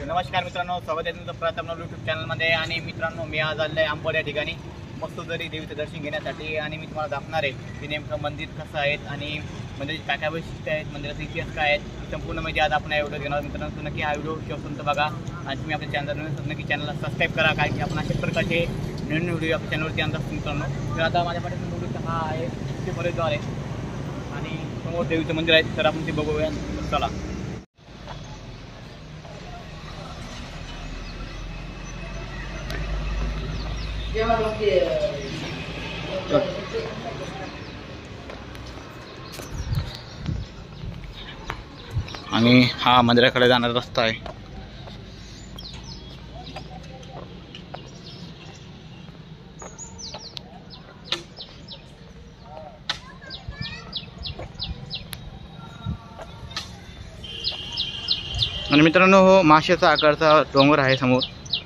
नमस्कार मित्रांनो, स्वागत आहे तुमचं प्रथम यूट्यूब चॅनलमध्ये। आणि मित्रांनो, मी आज आलो आहे अंबोड या ठिकाणी मस्तोदरी देवीचं दर्शन घेण्यासाठी। आणि मी तुम्हाला दाखवणार आहे की नेमकं मंदिर कसं आहे आणि मंदिराची काय काय वैशिष्ट्य आहेत, मंदिराचा इतिहास काय आहे, संपूर्ण म्हणजे आज आपण या व्हिडिओ घेणार। मित्रांनो, नक्की हा व्हिडिओ शेवटपर्यंत बघा आणि तुम्ही आपल्या चॅनल नक्की चॅनलला सबस्क्राईब करा, कारण की आपण अशाच प्रकारचे नवीन व्हिडिओ आपल्या चॅनलवरती आणतात मित्रांनो। तर आता माझ्याकडे व्हिडिओचा हा आहे ते बरेचद्वार आहे आणि समोर देवीचं मंदिर आहे, तर आपण ते बघूया। चला आणि हा मंदिराकडे जाणारा रस्ता आहे। आणि मित्रांनो, हो माशाचा आकारचा डोंगर आहे समोर,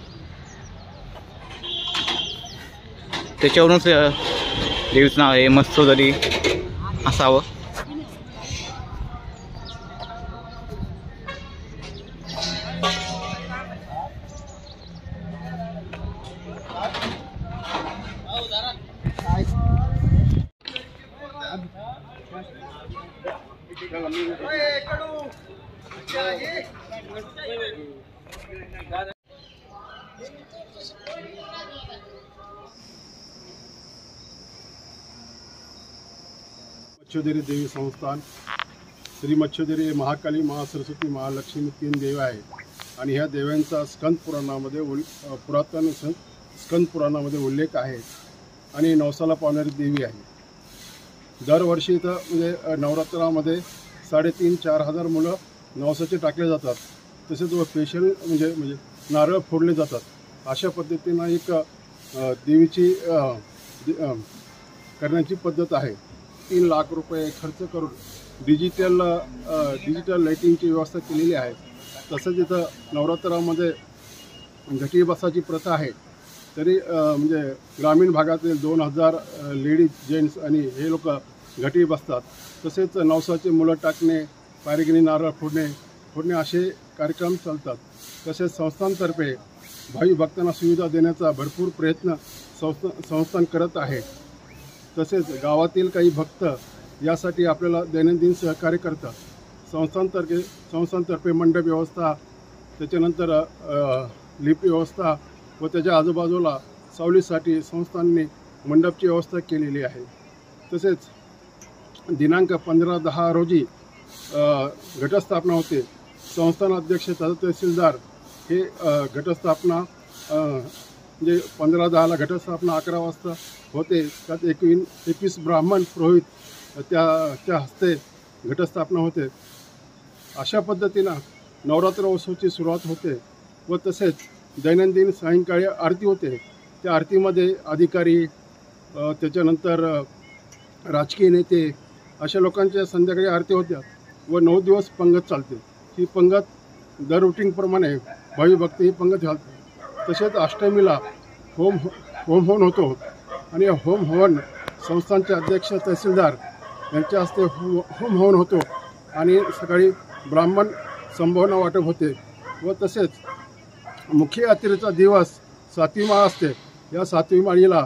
त्याच्यावरूनच देवीचं नाव आहे मस्तोदरी असावं। मच्छोदरी देवी संस्थान, श्री मच्छोदरी महाकाली, महासरस्वती, महालक्ष्मी 3 देव आहेत आणि ह्या देवांचा स्कंद पुराणामध्ये पुरातन स्कंद पुराणामध्ये उल्लेख आहे आणि नवसाला पावणारी देवी आहे। दरवर्षी इथं म्हणजे नवरात्रामध्ये 3,500-4,000 हजार मुलं नवसाचे टाकले जातात, तसेच स्पेशल म्हणजे नारळ फोडले जातात। अशा पद्धतीनं एक देवीची करण्याची पद्धत आहे। 3 लाख रुपये खर्च करून डिजिटल लाईटिंगची व्यवस्था केलेली आहे। तसंच इथं नवरात्रामध्ये घटी बसाची प्रथा आहे, तरी म्हणजे ग्रामीण भागातील 2,000 लेडीज, जेंट्स आणि हे लोक घटी बसतात। तसेच नवसाचे मुलं टाकणे, पायरिगिरी नारळ फोडणे असे कार्यक्रम चालतात। तसेच संस्थांतर्फे भावी भक्तांना सुविधा देण्याचा भरपूर प्रयत्न संस्थान करत आहे। तसेच गावातील काही भक्त यासाठी आपल्याला दैनंदिन सहकार्य करतात। संस्थांतर्फे मंडप व्यवस्था, त्याच्यानंतर लिफ्ट व्यवस्था व त्याच्या आजूबाजूला सावलीसाठी संस्थांनी मंडपची व्यवस्था केलेली आहे। तसेच दिनांक 15/10 रोजी घटस्थापना होते। संस्थान अध्यक्ष तथा तहसीलदार हे घटस्थापना म्हणजे 15/10ला घटस्थापना 11 वाजता होते। त्यात 21 ब्राह्मण पुरोहित त्या हस्ते घटस्थापना होते। अशा पद्धतीनं नवरात्र उत्सवाची सुरुवात होते व तसेच दैनंदिन सायंकाळी आरती होते। त्या आरतीमध्ये अधिकारी, त्याच्यानंतर राजकीय नेते अशा लोकांच्या संध्याकाळी आरती होत्या व 9 दिवस पंगत चालते। ही पंगत दर रुटीनप्रमाणे भावी भक्त ही पंगत घालतात। तसेच अष्टमीला होम हवन होतो आणि होम हवन संस्थांचे अध्यक्ष तहसीलदार यांच्या हस्ते होम हवन होतो आणि सकाळी ब्राह्मण संभावना वाटप होते व तसेच मुख्य यात्रेचा दिवस 7वी माळ असते। या 7वी माळीला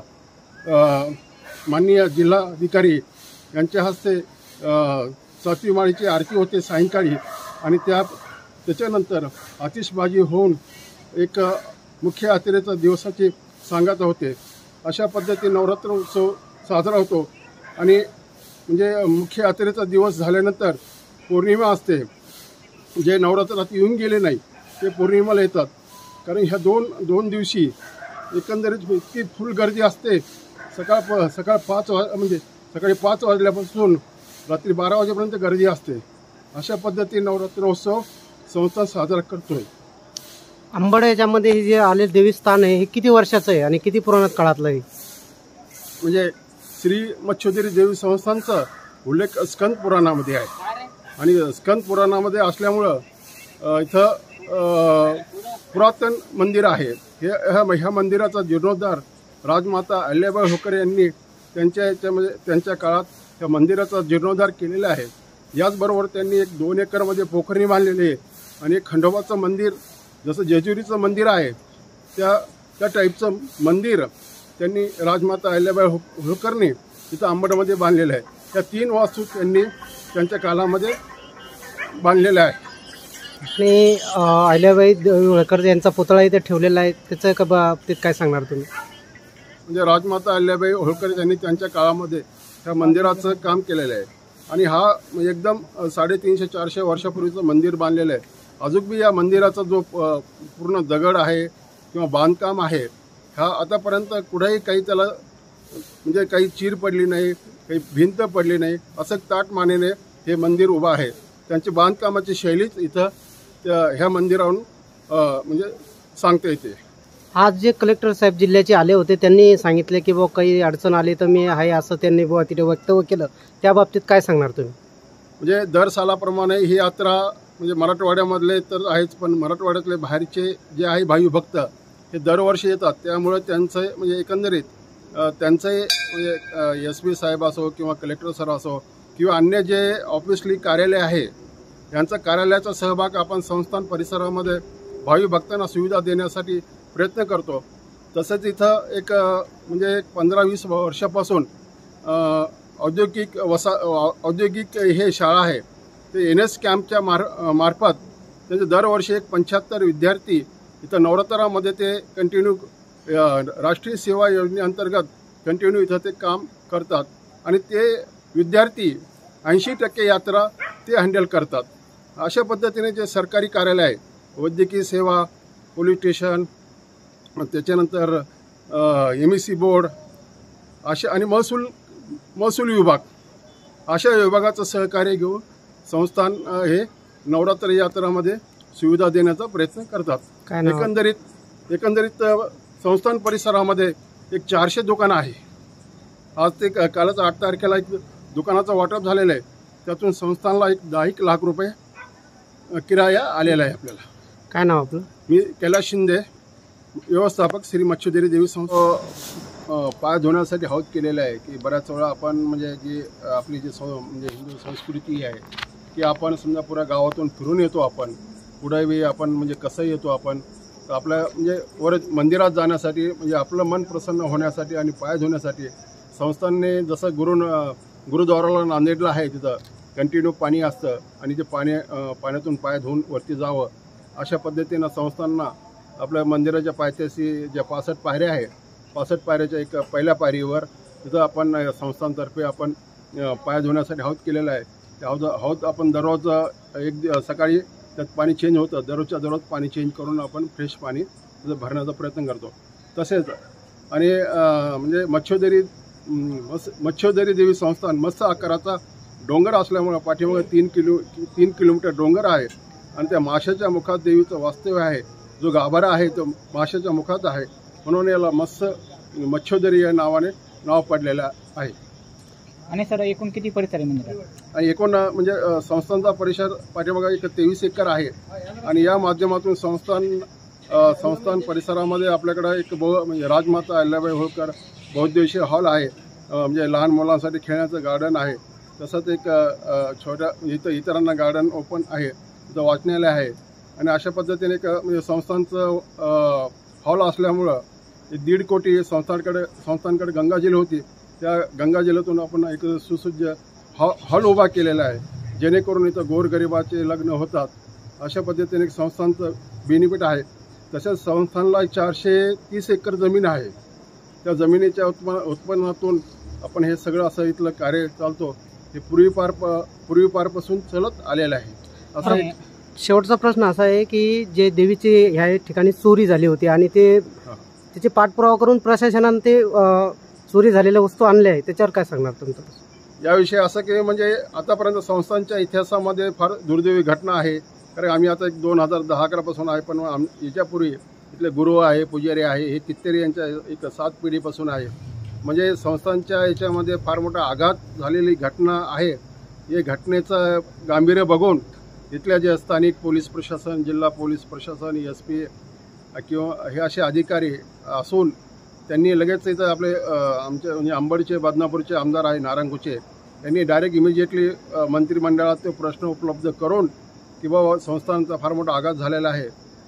माननीय जिल्हाधिकारी यांच्या हस्ते 7वी माळीची आरती होते सायंकाळी आणि त्याच्यानंतर आतिषबाजी होऊन एक मुख्य यात्रेचा दिवसाची सांगता होते। अशा पद्धतीने नवरात्र उत्सव साजरा होतो आणि म्हणजे मुख्य यात्रेचा दिवस झाल्यानंतर पौर्णिमा असते। जे नवरात्रात येऊन गेले नाही ते पौर्णिमेला येतात, कारण ह्या दोन दिवशी एकंदरीत इतकी फुल गर्दी असते। सकाळी 5 वाजल्यापासून रात्री 12 वाजेपर्यंत गर्दी असते। अशा पद्धतीने नवरात्रोत्सव संस्थान साजरा करतोय। अंबड याच्यामध्ये हे जे आले देवस्थान आहे हे किती वर्षाचं आहे आणि किती पुराणात काळातलं आहे? म्हणजे श्री मच्छोदरी देवी संस्थानचा उल्लेख स्कंद पुराणामध्ये आहे आणि स्कंद पुराणामध्ये असल्यामुळं इथं पुरातन मंदिर आहे। ह्या मंदिराचा जीर्णोद्धार राजमाता अहिल्याबाई होळकर यांनी त्यांच्या काळात त्या मंदिराचा जीर्णोद्धार केलेला आहे। याचबरोबर त्यांनी एक 2 एकरमध्ये पोखरी बांधलेली आहे आणि एक खंडोबाचं मंदिर जसं जेजुरीचं मंदिर आहे त्या टाईपचं मंदिर त्यांनी राजमाता अहिल्याबाई होळकरने इथं अंबडमध्ये बांधलेलं आहे. त्या 3 वास्तू त्यांनी त्यांच्या काळामध्ये बांधलेल्या आहे. आणि अहिल्याबाई होळकर यांचा पुतळा इथे ठेवलेला आहे, त्याचं का बाबतीत काय सांगणार तुम्ही? म्हणजे राजमाता अहिल्याबाई होळकर यांनी त्यांच्या काळामध्ये त्या मंदिराचं काम केलेलं आहे आणि हा एकदम 350-400 वर्षापूर्वीचं मंदिर बांधलेलं आहे. अजून बी या मंदिराचा जो पूर्ण दगड आहे किंवा बांधकाम आहे, हा आतापर्यंत कुठेही काही त्याला म्हणजे काही चीर पडली नाही, काही भिंत पडली नाही, असं ताट मानेने हे मंदिर उभं आहे. त्यांची बांधकामाची शैलीच इथं ह्या मंदिरावरून म्हणजे सांगता येते. आज जे कलेक्टर साहेब जिल्ह्याचे आले होते त्यांनी सांगितले की बुवा काही अडचण आली तर मी आहे, असं त्यांनी बुवा तिथे वक्तव्य केलं. त्या बाबतीत काय सांगणार तुम्ही? म्हणजे दर सालाप्रमाणे ही यात्रा म्हणजे मराठवाड्यामधले तर आहेच, पण मराठवाड्यातले बाहेरचे जे आहे भावी भक्त हे दरवर्षी येतात. त्यामुळे त्यांचं म्हणजे एकंदरीत त्यांचे म्हणजे SP साहेब असो किंवा कलेक्टर सर असो किंवा अन्य जे ऑफिसली कार्यालय आहे यांचा कार्यालयाचा सहभाग आपण संस्थान परिसरामध्ये भावी भक्तांना सुविधा देण्यासाठी प्रयत्न करतो. तसंच इथं एक म्हणजे 15-20 वर्षापासून औद्योगिक हे शाळा आहे ते NS कॅम्पच्या मार्फत त्यांचे दरवर्षी एक 75 विद्यार्थी इथं नवरात्रामध्ये ते कंटिन्यू राष्ट्रीय सेवा योजनेअंतर्गत कंटिन्यू इथं ते काम करतात आणि ते विद्यार्थी 80% यात्रा ते हँडल करतात. अशा पद्धतीने जे सरकारी कार्यालय आहे, वैद्यकीय सेवा, पोलीस स्टेशन, त्याच्यानंतर MEC बोर्ड अशा आणि महसूल विभाग अशा विभागाचं सहकार्य घेऊन संस्थान हे नवरात्र यात्रामध्ये सुविधा देण्याचा प्रयत्न करतात. एकंदरीत संस्थान परिसरामध्ये एक 400 दुकानं आहे. आज ते कालच 8 तारखेला एक दुकानाचं वाटप झालेलं आहे. त्यातून संस्थानला एक 10 लाख रुपये किराया आलेला आहे. आपल्याला काय नाव आपलं? मी कैलास शिंदे, व्यवस्थापक श्री मच्छोदेवी देवी संस्था. पाय धुण्यासाठी हौद केलेलं आहे की बऱ्याच वेळा आपण म्हणजे जी आपली जी म्हणजे हिंदू संस्कृती आहे की आपण समजा पुऱ्या गावातून फिरून येतो, आपण पुढे आपण म्हणजे कसं येतो आपण आपल्या म्हणजे वर मंदिरात जाण्यासाठी म्हणजे आपलं मन प्रसन्न होण्यासाठी आणि पाय धुण्यासाठी संस्थांनी जसं गुरुद्वाराला नांदेडला आहे तिथं कंटिन्यू पाणी असतं आणि ते पाण्यातून पाय धुवून वरती जावं अशा पद्धतीनं संस्थांना आपल्या मंदिराच्या पायथ्याशी ज्या 65 पायऱ्या आहे 65 पायऱ्याच्या एक पहिल्या पायरीवर तिथं आपण संस्थांतर्फे आपण पाय धुण्यासाठी हौद केलेला आहे. त्या हौद आपण दररोज सकाळी त्यात पाणी चेंज होतं, दररोज पाणी चेंज करून आपण फ्रेश पाणी तिथं भरण्याचा प्रयत्न करतो. तसेच आणि म्हणजे मच्छोदेवी देवी संस्थान मस्त आकाराचा डोंगर असल्यामुळे पाठीमागे 3 किलोमीटर डोंगर आहे आणि त्या माशाच्या मुखात देवीचं वास्तव्य आहे. जो गाभारा आहे तो माशाच्या मुखात आहे म्हणून याला मच्छोदेवी या नावाने नाव पडलेलं आहे. आणि सर एकूण किती परिसर आहे मंदिरात? आणि एकूण म्हणजे संस्थांचा परिसर पाठीमागे एक 23 एकर आहे आणि या माध्यमातून संस्थान परिसरामध्ये आपल्याकडे एक म्हणजे राजमाता अहिल्याबाई होळकर बहुउद्देशीय हॉल आहे, म्हणजे लहान मुलांसाठी खेळण्याचं गार्डन आहे. तसंच एक छोट्या इतरांना गार्डन ओपन आहे, तिथं वाचनालय आहे आणि अशा पद्धतीने एक म्हणजे संस्थांचं हॉल असल्यामुळं 1.5 कोटी संस्थांकडे गंगाजल होती. त्या गंगाजलातून आपण एक सुसज्ज हॉल उभा केलेला आहे जेणेकरून इथं गोरगरिबाचे लग्न होतात. अशा पद्धतीने संस्थांचं बेनिफिट आहे. तसेच संस्थानला 430 एकर जमीन आहे. त्या जमिनीच्या उत्पन्नातून आपण हे सगळं असं इथलं कार्य चालतो. हे पूर्वीपारपासून चलत आलेलं आहे. असं शेवटचा प्रश्न असा आहे की जे देवीची ह्या ठिकाणी चोरी झाली होती आणि त्याचे पाठपुरावा करून प्रशासनाने ते चोरी झालेल्या वस्तू आणल्या आहे, त्याच्यावर काय सांगणार तुमचं? याविषयी असं की म्हणजे आतापर्यंत संस्थांच्या इतिहासामध्ये फार दुर्दैवी घटना आहे. कारण आम्ही आता 2010-11 पासून आहे, पण याच्यापूर्वी इथले गुरु आहे, पुजारी आहे, हे कितीतरी यांच्या एक 7 पिढीपासून आहे. म्हणजे संस्थांच्या याच्यामध्ये फार मोठा आघात झालेली घटना आहे. हे घटनेचं गांभीर्य बघून इथल्या जे स्थानिक पोलीस प्रशासन, जिल्हा पोलीस प्रशासन, SP किंवा हे असे अधिकारी असून त्यांनी लगेच इथं आपले आमचे म्हणजे अंबडचे बदनापूरचे आमदार आहे नारायणकुचे यांनी डायरेक्ट इमिजिएटली मंत्रिमंडळात तो प्रश्न उपलब्ध करून की बाबा संस्थांचा फार मोठा आघात झालेला आहे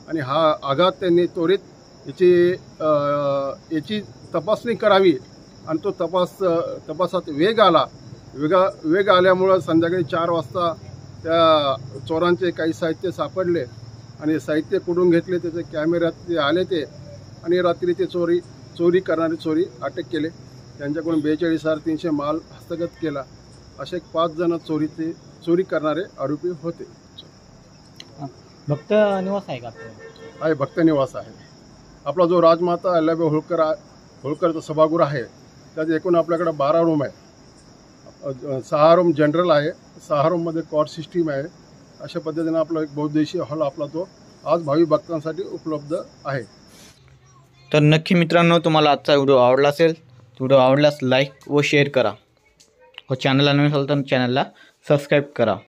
आणि हा आघात त्यांनी त्वरित याची तपासणी करावी आणि तो तपासात वेग आल्यामुळं संध्याकाळी 4 वाजता त्या चोरांचे काही साहित्य सापडले आणि साहित्य कुठून घेतले त्याचे कॅमेऱ्यात ते आले ते आणि रात्री ते चोरी करणारे चोरी अटक केले. त्यांच्याकडून 42,300 माल हस्तगत केला. असे 5 जण चोरी करणारे आरोपी होते. भक्त निवास आहे का आहे, भक्त निवास आहे. आपला जो राजमाता अहिल्याबाई होळकरचा सभागृह आहे त्यात एकूण आपल्याकडे 12 रूम आहे. 6 रूम जनरल आहे, 6 रूममध्ये कॉट सिस्टीम आहे. अशा पद्धतीने आपला एक बहुउद्देशीय हॉल आपला तो आज भावी भक्तांसाठी उपलब्ध आहे. तर नक्की मित्रांनो, तुम्हाला आजचा व्हिडिओ आवडला असेल, व्हिडिओ आवडल्यास लाईक व शेअर करा व चॅनलला नवीन असाल तर चॅनलला सबस्क्राईब करा.